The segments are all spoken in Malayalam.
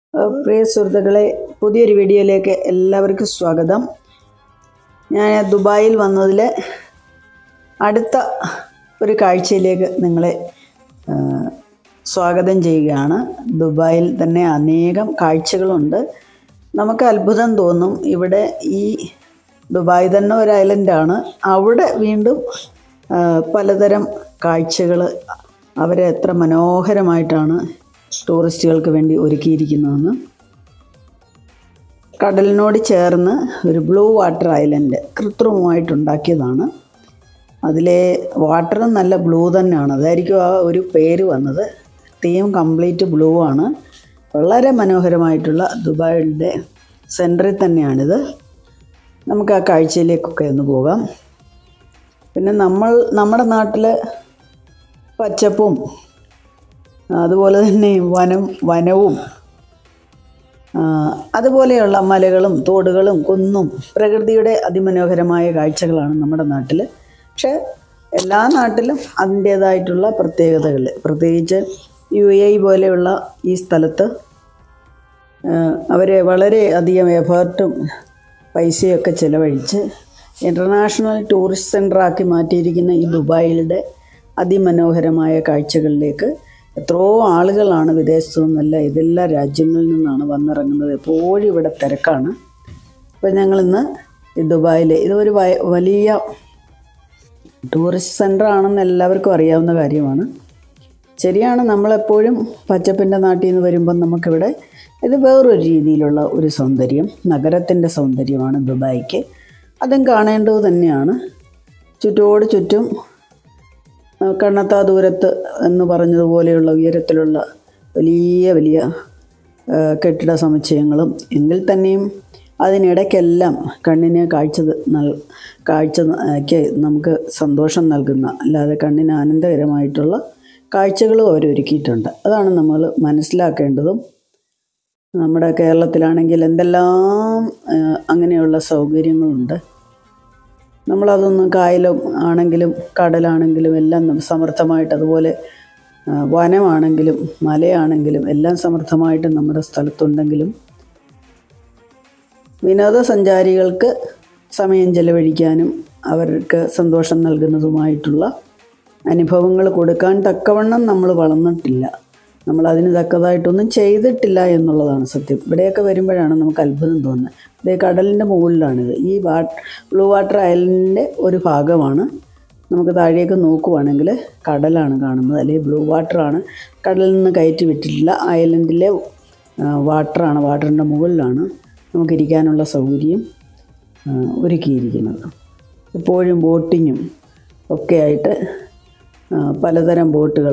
പ്രിയ സുഹൃത്തുക്കളെ, പുതിയൊരു വീഡിയോയിലേക്ക് എല്ലാവർക്കും സ്വാഗതം. ഞാൻ ദുബായിൽ വന്നതിൽ അടുത്ത ഒരു കാഴ്ചയിലേക്ക് നിങ്ങളെ സ്വാഗതം ചെയ്യുകയാണ്. ദുബായിൽ തന്നെ അനേകം കാഴ്ചകളുണ്ട്. നമുക്ക് അത്ഭുതം തോന്നും. ഇവിടെ ഈ ദുബായ് തന്നെ ഒരു ഐലൻഡാണ്. അവിടെ വീണ്ടും പലതരം കാഴ്ചകൾ അവരെ എത്ര മനോഹരമായിട്ടാണ് ടൂറിസ്റ്റുകൾക്ക് വേണ്ടി ഒരുക്കിയിരിക്കുന്നതെന്ന്. കടലിനോട് ചേർന്ന് ഒരു ബ്ലൂ വാട്ടർ ഐലൻഡ് കൃത്രിമമായിട്ടുണ്ടാക്കിയതാണ്. അതിലെ വാട്ടർ നല്ല ബ്ലൂ തന്നെയാണ്. അതായിരിക്കും ആ ഒരു പേര് വന്നത്. തീം കംപ്ലീറ്റ് ബ്ലൂ ആണ്. വളരെ മനോഹരമായിട്ടുള്ള ദുബായിയുടെ സെൻറ്ററിൽ തന്നെയാണിത്. നമുക്ക് ആ കാഴ്ചയിലേക്കൊക്കെ ഒന്ന് പോകാം. പിന്നെ നമ്മുടെ നാട്ടിൽ പച്ചപ്പും അതുപോലെ തന്നെ വനവും അതുപോലെയുള്ള മലകളും തോടുകളും കുന്നും പ്രകൃതിയുടെ അതിമനോഹരമായ കാഴ്ചകളാണ് നമ്മുടെ നാട്ടിൽ. പക്ഷേ എല്ലാ നാട്ടിലും അതിൻ്റേതായിട്ടുള്ള പ്രത്യേകതകൾ, പ്രത്യേകിച്ച് UAE പോലെയുള്ള ഈ സ്ഥലത്ത് അവർ വളരെ അധികം എഫേർട്ടും പൈസയൊക്കെ ചിലവഴിച്ച് ഇൻ്റർനാഷണൽ ടൂറിസ്റ്റ് സെൻ്ററാക്കി മാറ്റിയിരിക്കുന്ന ഈ ദുബായിയുടെ അതിമനോഹരമായ കാഴ്ചകളിലേക്ക് എത്രയോ ആളുകളാണ് വിദേശത്തു നിന്നല്ല ഇതെല്ലാ രാജ്യങ്ങളിൽ നിന്നാണ് വന്നിറങ്ങുന്നത്. എപ്പോഴും ഇവിടെ തിരക്കാണ്. അപ്പോൾ ഞങ്ങളിന്ന് ദുബായിൽ ഇതൊരു വലിയ ടൂറിസ്റ്റ് സെൻ്റർ ആണെന്ന് എല്ലാവർക്കും അറിയാവുന്ന കാര്യമാണ്. ശരിയാണ്, നമ്മളെപ്പോഴും പച്ചപ്പിൻ്റെ നാട്ടിൽ നിന്ന് വരുമ്പം നമുക്കിവിടെ ഇത് വേറൊരു രീതിയിലുള്ള ഒരു സൗന്ദര്യം, നഗരത്തിൻ്റെ സൗന്ദര്യമാണ് ദുബായിക്ക്. അതും കാണേണ്ടത് തന്നെയാണ്. ചുറ്റോട് ചുറ്റും കണ്ണെത്താ ദൂരത്ത് എന്ന് പറഞ്ഞതുപോലെയുള്ള ഉയരത്തിലുള്ള വലിയ കെട്ടിട സമുച്ചയങ്ങളും, എങ്കിൽ തന്നെയും അതിനിടയ്ക്കെല്ലാം കണ്ണിന് കാഴ്ചയ്ക്ക് നമുക്ക് സന്തോഷം നൽകുന്ന, അല്ലാതെ കണ്ണിന് ആനന്ദകരമായിട്ടുള്ള കാഴ്ചകളും അവരൊരുക്കിയിട്ടുണ്ട്. അതാണ് നമ്മൾ മനസ്സിലാക്കേണ്ടതും. നമ്മുടെ കേരളത്തിലാണെങ്കിൽ എന്തെല്ലാം അങ്ങനെയുള്ള സൗകര്യങ്ങളുണ്ട്. നമ്മളതൊന്നും കായലും ആണെങ്കിലും കടലാണെങ്കിലും എല്ലാം സമൃദ്ധമായിട്ട്, അതുപോലെ വനമാണെങ്കിലും മലയാണെങ്കിലും എല്ലാം സമൃദ്ധമായിട്ട് നമ്മുടെ സ്ഥലത്തുണ്ടെങ്കിലും വിനോദസഞ്ചാരികൾക്ക് സമയം ചെലവഴിക്കാനും അവർക്ക് സന്തോഷം നൽകുന്നതുമായിട്ടുള്ള അനുഭവങ്ങൾ കൊടുക്കാൻ തക്കവണ്ണം നമ്മൾ വളർന്നിട്ടില്ല. നമ്മളതിന് തക്കതായിട്ടൊന്നും ചെയ്തിട്ടില്ല എന്നുള്ളതാണ് സത്യം. ഇവിടെയൊക്കെ വരുമ്പോഴാണ് നമുക്ക് അത്ഭുതം തോന്നുന്നത്. ഇത് കടലിൻ്റെ മുകളിലാണിത്. ഈ ബ്ലൂ വാട്ടർ ഐലൻഡിൻ്റെ ഒരു ഭാഗമാണ്. നമുക്ക് താഴേക്ക് നോക്കുവാണെങ്കിൽ കടലാണ് കാണുന്നത്, അല്ലെങ്കിൽ ബ്ലൂ വാട്ടറാണ്. കടലിൽ നിന്ന് കയറ്റി വിട്ടിട്ടില്ല. ഐലൻഡിലെ വാട്ടറാണ്. വാട്ടറിൻ്റെ മുകളിലാണ് നമുക്കിരിക്കാനുള്ള സൗകര്യം ഒരുക്കിയിരിക്കുന്നത്. എപ്പോഴും ബോട്ടിങ്ങും ഒക്കെ ആയിട്ട് പലതരം ബോട്ടുകൾ.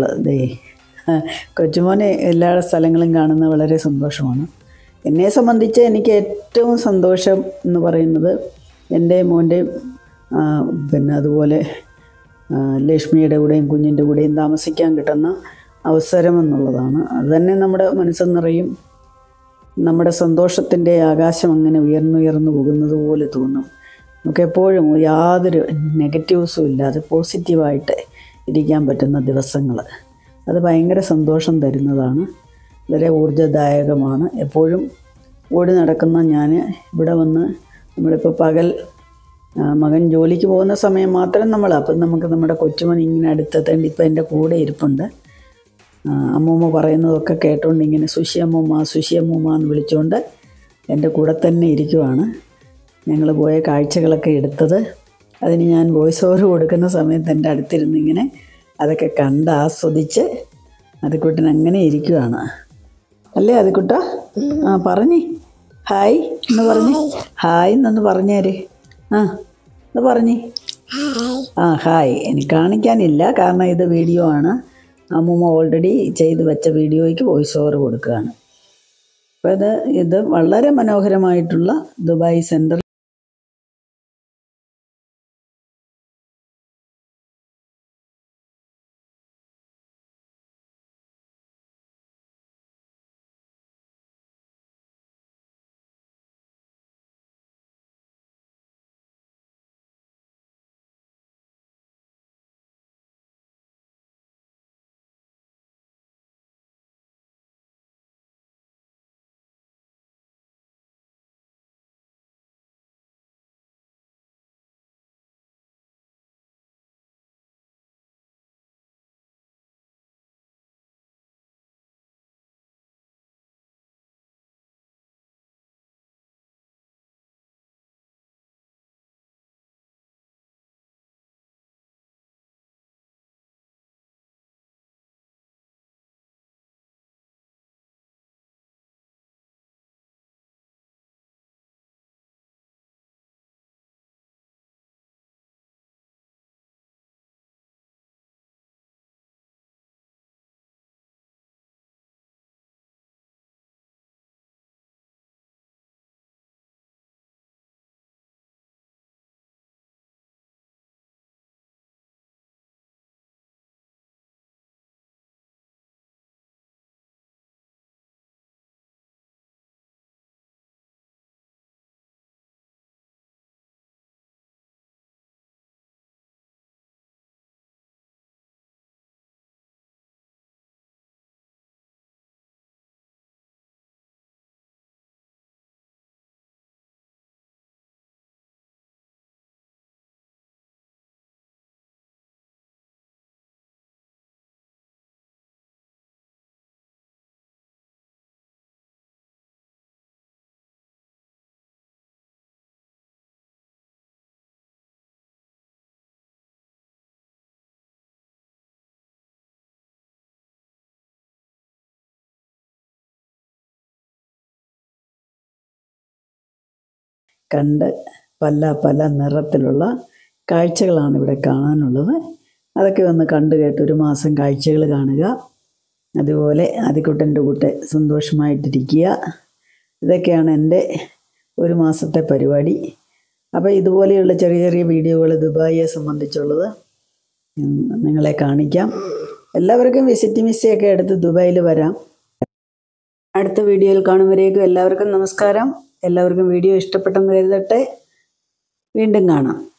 കൊച്ചുമോനെ എല്ലാ സ്ഥലങ്ങളും കാണുന്നത് വളരെ സന്തോഷമാണ്. എന്നെ സംബന്ധിച്ച് എനിക്ക് ഏറ്റവും സന്തോഷം എന്ന് പറയുന്നത് എൻ്റെ മോൻ്റെയും പിന്നെ അതുപോലെ ലക്ഷ്മിയുടെ കൂടെയും കുഞ്ഞിൻ്റെ കൂടെയും താമസിക്കാൻ കിട്ടുന്ന അവസരം എന്നുള്ളതാണ്. അതുതന്നെ നമ്മുടെ മനസ്സ് നിറയും. നമ്മുടെ സന്തോഷത്തിൻ്റെ ആകാശം അങ്ങനെ ഉയർന്നുയർന്നു പോകുന്നത് പോലെ തോന്നും. നമുക്കെപ്പോഴും യാതൊരു നെഗറ്റീവ്സും ഇല്ലാതെ പോസിറ്റീവായിട്ട് ഇരിക്കാൻ പറ്റുന്ന ദിവസങ്ങൾ, അത് ഭയങ്കര സന്തോഷം തരുന്നതാണ്. വളരെ ഊർജ്ജദായകമാണ്. എപ്പോഴും ഓടി നടക്കുന്ന ഞാൻ ഇവിടെ വന്ന്, നമ്മളിപ്പോൾ പകൽ മകൻ ജോലിക്ക് പോകുന്ന സമയം മാത്രം അപ്പം നമുക്ക് നമ്മുടെ കൊച്ചുമോൻ ഇങ്ങനെ അടുത്തെത്തേണ്ടി ഇപ്പം എൻ്റെ കൂടെ ഇരിപ്പുണ്ട്. അമ്മൂമ്മ പറയുന്നതൊക്കെ കേട്ടോണ്ട് ഇങ്ങനെ സുഷി അമ്മൂമ്മ എന്ന് വിളിച്ചുകൊണ്ട് എൻ്റെ കൂടെ തന്നെ ഇരിക്കുവാണ്. ഞങ്ങൾ പോയ കാഴ്ചകളൊക്കെ എടുത്തത്, അതിന് ഞാൻ വോയിസ് ഓവർ കൊടുക്കുന്ന സമയത്ത് എൻ്റെ അടുത്തിരുന്ന് ഇങ്ങനെ അതൊക്കെ കണ്ട് ആസ്വദിച്ച് അതിക്കുട്ടൻ അങ്ങനെ ഇരിക്കുവാണ്. അല്ലേ അതിക്കുട്ട? പറഞ്ഞേ ഹായ് എന്ന് പറഞ്ഞേ. ഹായ് എന്നൊന്ന് പറഞ്ഞേര്. എന്ന് പറഞ്ഞേ. ഹായ്. എനിക്ക് കാണിക്കാനില്ല, കാരണം ഇത് വീഡിയോ ആണ്. അമ്മൂമ്മ ഓൾറെഡി ചെയ്ത് വെച്ച വീഡിയോയ്ക്ക് വോയിസ് ഓവർ കൊടുക്കുകയാണ്. അപ്പോൾ ഇത് വളരെ മനോഹരമായിട്ടുള്ള ദുബായ് സെൻറ്റർ കണ്ട് പല പല നിറത്തിലുള്ള കാഴ്ചകളാണ് ഇവിടെ കാണാനുള്ളത്. അതൊക്കെ ഒന്ന് കണ്ടു കേട്ട് ഒരു മാസം കാഴ്ചകൾ കാണുക. അതുപോലെ ആദിക്കുട്ടൻ്റെ കൂടെ സന്തോഷമായിട്ടിരിക്കുക. ഇതൊക്കെയാണ് എൻ്റെ ഒരു മാസത്തെ പരിപാടി. അപ്പോൾ ഇതുപോലെയുള്ള ചെറിയ ചെറിയ വീഡിയോകൾ ദുബായിയെ സംബന്ധിച്ചുള്ളത് നിങ്ങളെ കാണിക്കാം. എല്ലാവർക്കും വിസിറ്റിംഗ് വിസയൊക്കെ എടുത്ത് ദുബായിൽ വരാം. അടുത്ത വീഡിയോയിൽ കാണുമ്പോഴേക്കും എല്ലാവർക്കും നമസ്കാരം. എല്ലാവർക്കും വീഡിയോ ഇഷ്ടപ്പെട്ടെന്ന് കരുതട്ടെ. വീണ്ടും കാണാം.